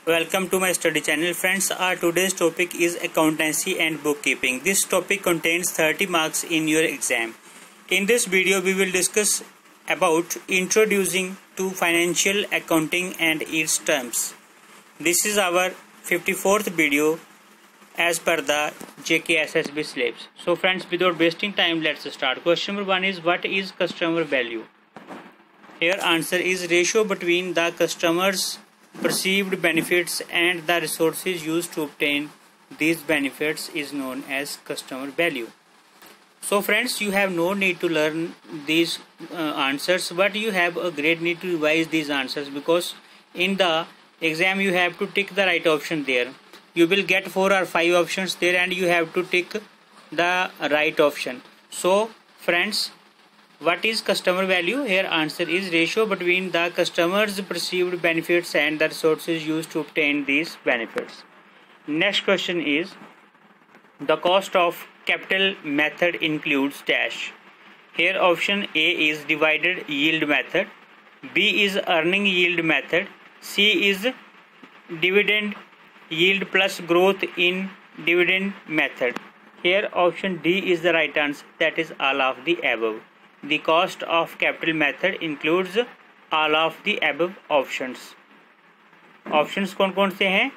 Welcome to my study channel. Friends, our today's topic is accountancy and bookkeeping. This topic contains 30 marks in your exam. In this video, we will discuss about introducing to financial accounting and its terms. This is our 54th video as per the JKSSB syllabus. So friends, without wasting time, let's start. Question number 1 is, what is customer value? Here answer is ratio between the customer's perceived benefits and the resources used to obtain these benefits is known as customer value. So friends, you have no need to learn these answers, but you have a great need to revise these answers, because in the exam you have to tick the right option there. You will get 4 or 5 options there and you have to tick the right option. So friends, what is customer value? Here answer is ratio between the customer's perceived benefits and the resources used to obtain these benefits. Next question is, the cost of capital method includes dash. Here option A is divided yield method, B is earning yield method, C is dividend yield plus growth in dividend method. Here option D is the right answer, that is all of the above. The cost of capital method includes all of the above options. Options कौन-कौन से हैं?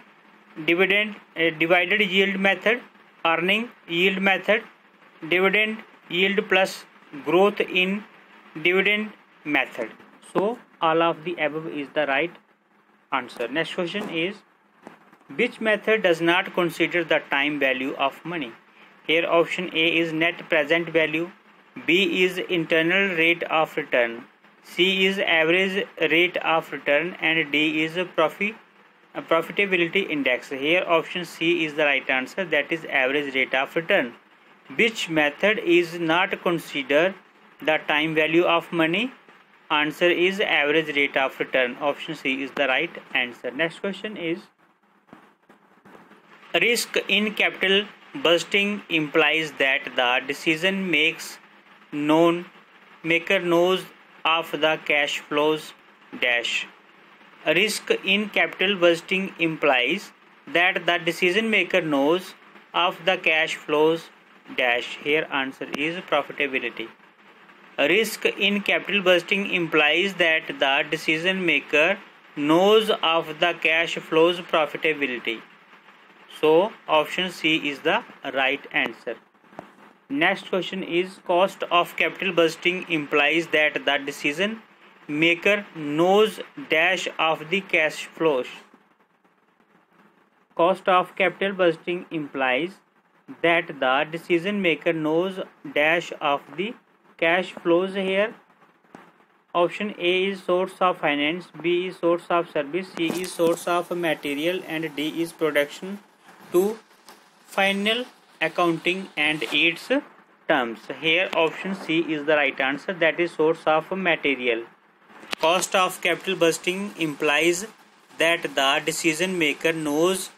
Divided yield method, earning yield method, dividend yield plus growth in dividend method. So all of the above is the right answer. Next question is, which method does not consider the time value of money? Here option A is net present value, B is internal rate of return, C is average rate of return, and D is profitability index. Here option C is the right answer, that is average rate of return. Which method is not consider the time value of money? Answer is average rate of return. Option C is the right answer. Next question is, risk in capital budgeting implies that the decision maker knows of the cash flows dash. Risk in capital budgeting implies that the decision maker knows of the cash flows dash. Here answer is profitability. Risk in capital budgeting implies that the decision maker knows of the cash flows profitability. So option C is the right answer. Next question is, cost of capital budgeting implies that the decision maker knows dash of the cash flows. Cost of capital budgeting implies that the decision maker knows dash of the cash flows. Here option A is source of finance, B is source of service, C is source of material, and D is production to final accounting and its terms. Here option C is the right answer, that is source of material. Cost of capital budgeting implies that the decision maker knows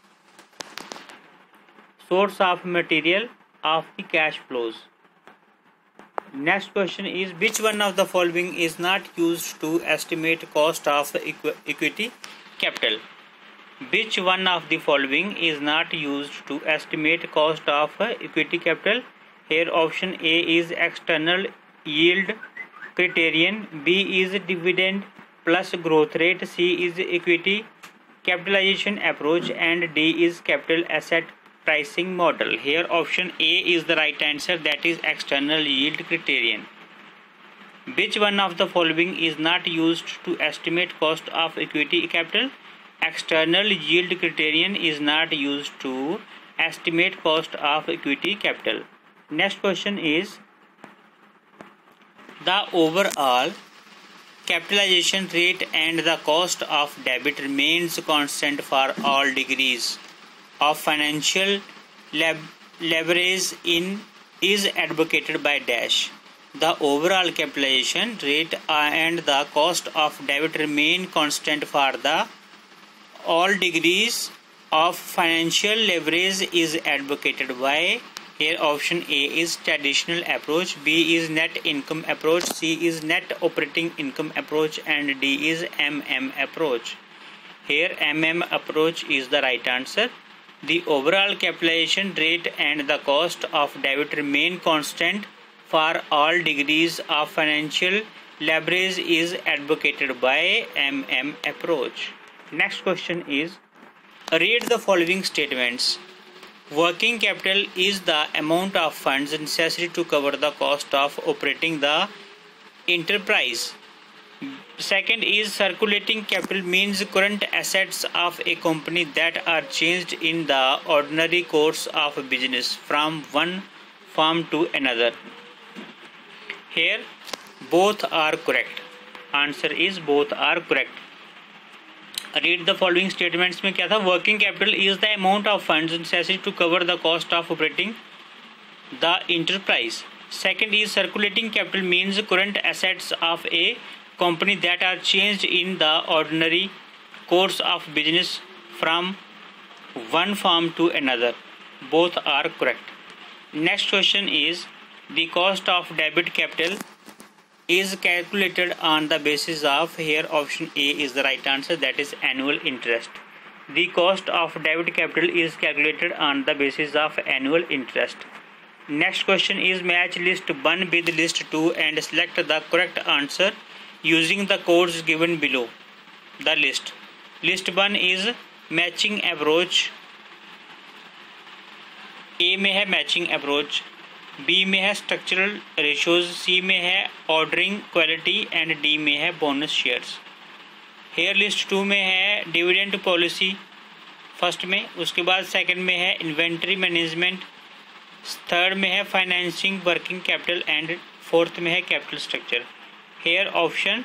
source of material of the cash flows. Next question is, which one of the following is not used to estimate cost of equity capital? Which one of the following is not used to estimate cost of equity capital? Here option A is external yield criterion, B is dividend plus growth rate, C is equity capitalization approach, and D is capital asset pricing model. Here option A is the right answer, that is external yield criterion. Which one of the following is not used to estimate cost of equity capital? External yield criterion is not used to estimate cost of equity capital. Next question is, the overall capitalization rate and the cost of debit remains constant for all degrees of financial leverage is advocated by dash. The overall capitalization rate and the cost of debit remain constant for the all degrees of financial leverage is advocated by. Here option A is traditional approach, B is net income approach, C is net operating income approach, and D is MM approach. Here approach is the right answer. The overall capitalization rate and the cost of debt remain constant for all degrees of financial leverage is advocated by approach. Next question is, read the following statements. Working capital is the amount of funds necessary to cover the cost of operating the enterprise. Second is, circulating capital means current assets of a company that are changed in the ordinary course of business from one firm to another. Here both are correct. Answer is both are correct. Read the following statements में क्या था? Working capital is the amount of funds necessary to cover the cost of operating the enterprise. Second is, circulating capital means current assets of a company that are changed in the ordinary course of business from one firm to another. Both are correct. Next question is, the cost of debit capital is calculated on the basis of, here option A is the right answer, that is annual interest. The cost of debit capital is calculated on the basis of annual interest. Next question is, match list 1 with list 2 and select the correct answer using the codes given below the list. List 1 is matching approach. A में है matching approach, B में है structural ratios, सी में है ordering quality and D में है bonus shares. Hair list 2 में है डिविडेंड पॉलिसी फर्स्ट में, उसके बाद सेकंड में है इन्वेंट्री मैनेजमेंट, थर्ड में है financing working capital and fourth में है कैपिटल स्ट्रक्चर. हेयर ऑप्शन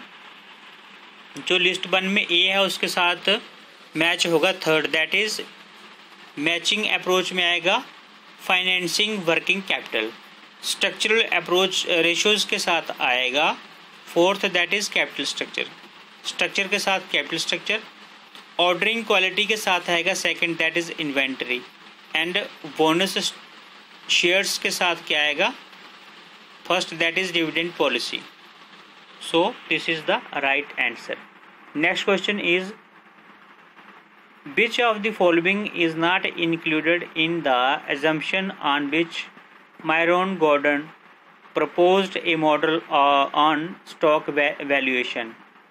जो लिस्ट 1 में ए है उसके साथ मैच होगा third, that is matching approach में आएगा financing working capital. Structural approach ratios के साथ आएगा fourth, that is capital structure. Structure के साथ कैपिटल स्ट्रक्चर. ऑर्डरिंग क्वालिटी के साथ आएगा second, that is inventory. And bonus shares के साथ क्या आएगा first, that is dividend policy. So this is the right answer. Next question is, which of the following is not included in the assumption on which Myron Gordon proposed a model on stock valuation?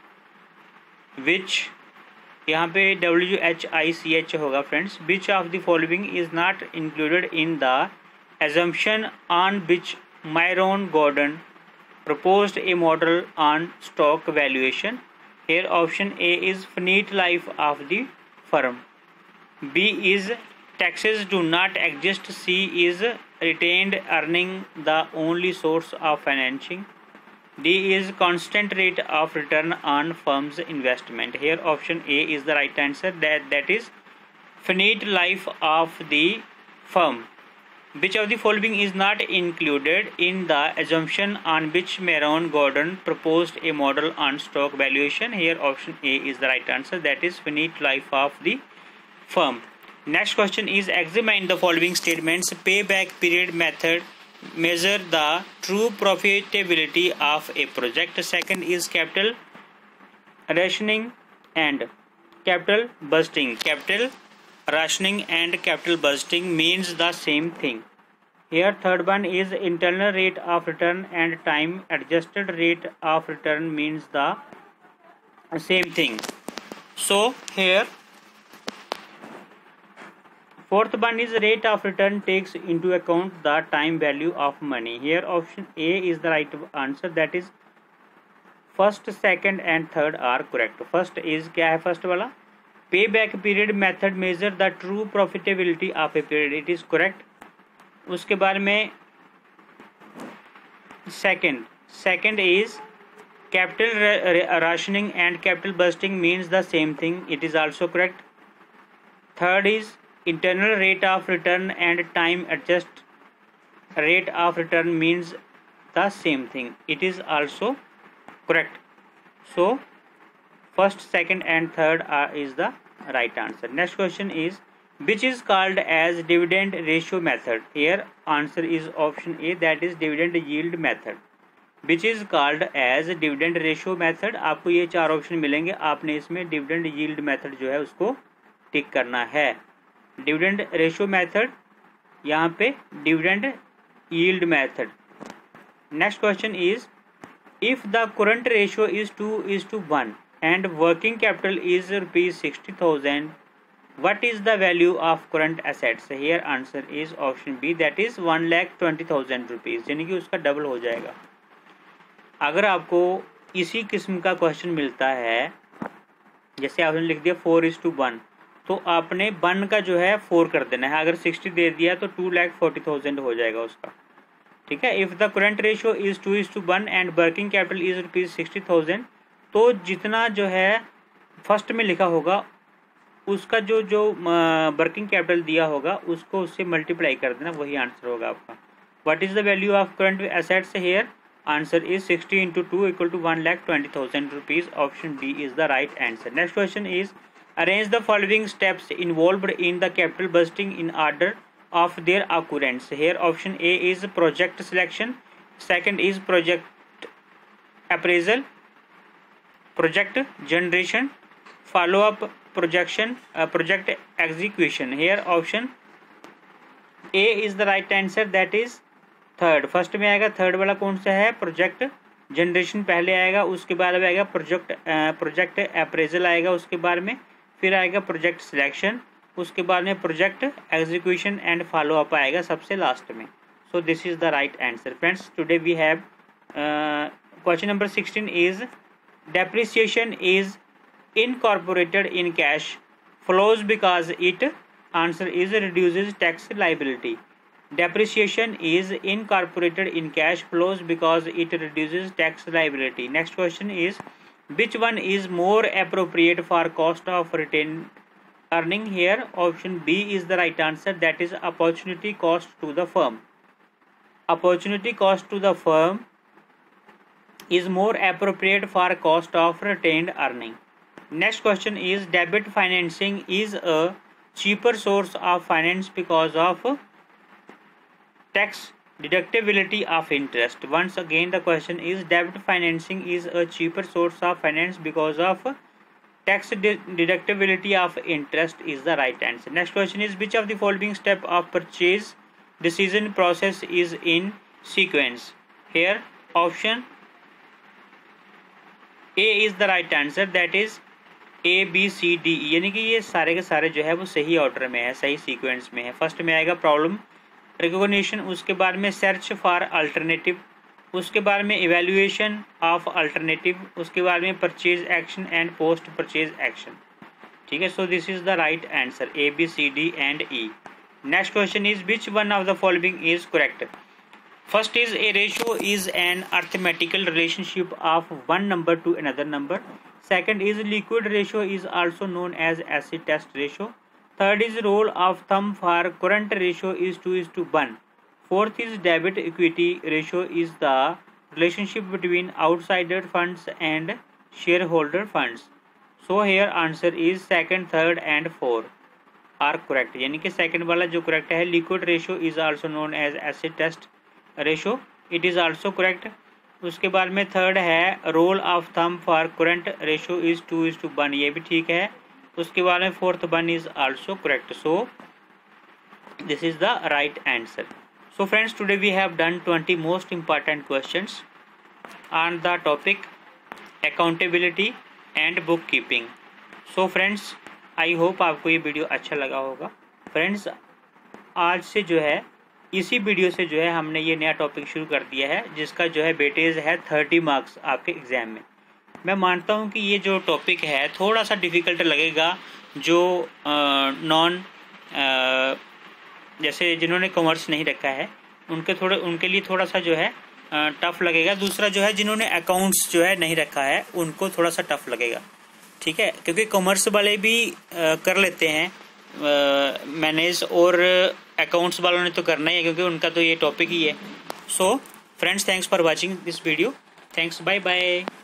Which यहाँ पे WHICH होगा friends. Which of the following is not included in the assumption on which Myron Gordon proposed a model on stock valuation? Here option A is finite life of the firm. B is taxes do not exist. C is retained earning the only source of financing. D is constant rate of return on firm's investment. Here option A is the right answer, that is finite life of the firm. Which of the following is not included in the assumption on which Myron Gordon proposed a model on stock valuation? Here option A is the right answer, that is finite life of the firm. Next question is, examine the following statements. Payback period method measure the true profitability of a project. Second is capital rationing and capital budgeting. Capital rationing and capital budgeting means the same thing. Here third one is internal rate of return and time adjusted rate of return means the same thing. So here fourth one is rate of return takes into account the time value of money. Here option A is the right answer, that is first, second and third are correct. First is क्या है first वाला, Payback period method measure the true profitability of a period. It is correct. उसके बाद में second is capital rationing and capital bursting means the same thing. It is also correct. Third is internal rate of return and time adjust rate of return means the same thing. It is also correct. So first, second and third is the right answer. Next question is, which is called as dividend ratio method? Here answer is option A, that is dividend yield method. Which is called as dividend ratio method. आपको ये 4 option मिलेंगे, आपने इसमें dividend yield method जो है उसको टिक करना है। डिविडेंड रेशियो मेथड, यहाँ पे dividend yield method. Next question is if the current ratio is 2:1 and working capital is rupees 60,000, what is the value of current assets? Here answer is option B, that is 1,20,000 rupees, यानी कि उसका double हो जाएगा। अगर आपको इसी किस्म का क्वेश्चन मिलता है, जैसे आपने लिख दिया 4:1, तो आपने 1 का जो है 4 कर देना है। अगर 60 दे दिया तो 2,40,000 हो जाएगा उसका, ठीक है। If the current ratio is 2:1 and working capital is rupees 60,000, तो जितना जो है फर्स्ट में लिखा होगा उसका जो वर्किंग कैपिटल दिया होगा उसको उससे मल्टीप्लाई कर देना, वही आंसर होगा आपका। What is the value of current assets? Here answer is 60 × 2 = 1,20,000 rupees. Option D is the right answer. Next question is arrange the following steps involved in the capital budgeting in order of their occurrence. Here option A is project selection, second is project appraisal, project generation, follow up projection, project execution. Here option A is the right answer, that is third. First में आएगा, third वाला कौन सा है? Project generation पहले आएगा, उसके बाद आएगा प्रोजेक्ट अप्रेजल आएगा उसके बाद में, फिर आएगा प्रोजेक्ट सिलेक्शन, उसके बाद में project execution and follow up आएगा सबसे लास्ट में। So this is the right answer. Friends, today we have question number 16 is depreciation is incorporated in cash flows because it, answer is reduces tax liability. Depreciation is incorporated in cash flows because it reduces tax liability. Next question is which one is more appropriate for cost of retain earning? Here option B is the right answer, that is opportunity cost to the firm. Opportunity cost to the firm is more appropriate for cost of retained earning. Next question is debit financing is a cheaper source of finance because of tax deductibility of interest. Once again the question is debit financing is a cheaper source of finance because of tax deductibility of interest is the right answer. Next question is which of the following step of purchase decision process is in sequence? Here option A is the right answer, that is A B C D E, यानी कि ये सारे के सारे जो है वो सही ऑर्डर में है, सही सीक्वेंस में है। फर्स्ट में आएगा प्रॉब्लम रिकॉग्निशन, उसके बाद में सर्च फॉर अल्टरनेटिव, उसके बाद में इवैल्यूएशन ऑफ अल्टरनेटिव, उसके बाद में purchase action and post purchase action, ठीक है। So this is the right answer, A B C D and E. Next question is which one of the following is correct? First is a ratio is an arithmetical relationship of one number to another number. Second is liquid ratio is also known as acid test ratio. Third is rule of thumb for current ratio is 2:1। Fourth is debit equity ratio is the relationship between outsider funds and shareholder funds. So here answer is second, third and fourth are correct. यानी कि second वाला जो correct है, liquid ratio is also known as acid test ratio, it is also correct. उसके बाद में third है roll of thumb for current ratio is 2:1, ये भी ठीक है। उसके बाद में fourth one is also correct. So this is the right answer. So friends, today we have done 20 most important questions on the topic accountability and bookkeeping. So friends, I hope आपको ये video अच्छा लगा होगा। Friends, आज से जो है इसी वीडियो से जो है हमने ये नया टॉपिक शुरू कर दिया है, जिसका जो है वेटेज है 30 मार्क्स आपके एग्ज़ाम में। मैं मानता हूँ कि ये जो टॉपिक है थोड़ा सा डिफ़िकल्ट लगेगा, जो नॉन जैसे जिन्होंने कॉमर्स नहीं रखा है उनके लिए थोड़ा सा जो है टफ लगेगा। दूसरा जो है जिन्होंने अकाउंट्स जो है नहीं रखा है उनको थोड़ा सा टफ लगेगा, ठीक है, क्योंकि कॉमर्स वाले भी कर लेते हैं मैनेज, और अकाउंट्स वालों ने तो करना ही है क्योंकि उनका तो ये टॉपिक ही है। So friends, thanks for watching this video. Thanks, bye bye.